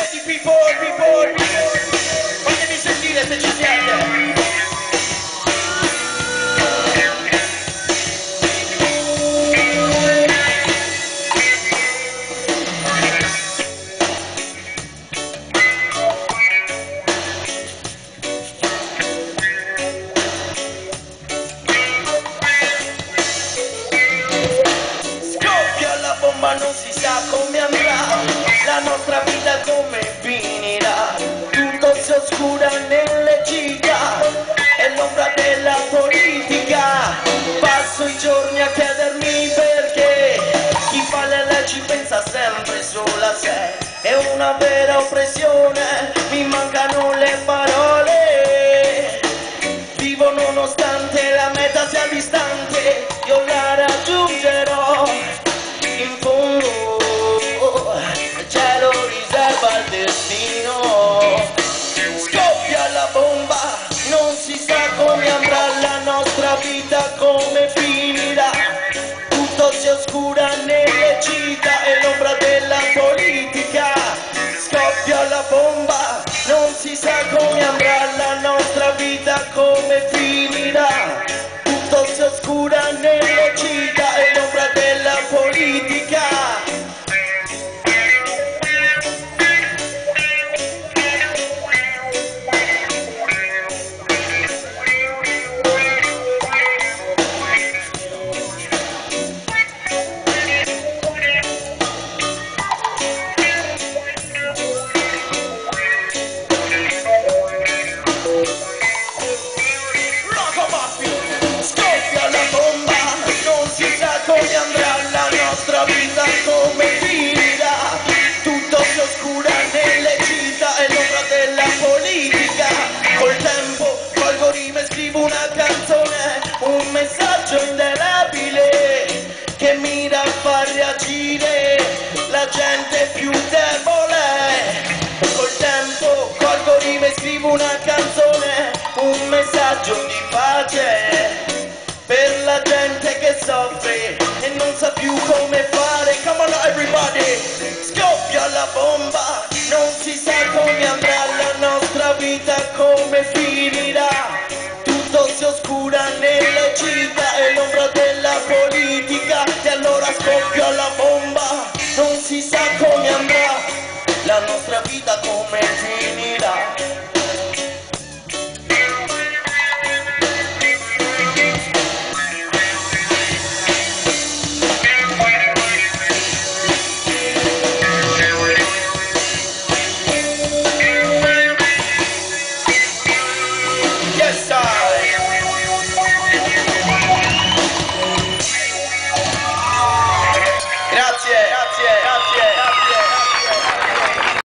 ready people, fatemi sentire se ci siete. Ma non si sa come andrà, la nostra vita come finirà, tutto si oscura nelle città, è l'ombra della politica, passo i giorni a chiedermi perché, chi fa le leggi pensa sempre solo a sé, è una vera oppressione, mi mancano le parole, vivo nonostante la meta sia distante, io la raggiungerò. In fondo ce lo riserva il destino, scoppia la bomba, non si sa come andrà la nostra vita, come finirà, tutto si oscura nelle città, è l'ombra della politica, scoppia la bomba, non si sa come andrà la nostra vita, come finirà, tutto si oscura nelle città, è l'ombra della politica. Come andrà la nostra vita, come finirà, tutto si oscura nelle città, è l'ombra della politica, col tempo colgo rime e scrivo una canzone, un messaggio indelebile che mira a far reagire la gente più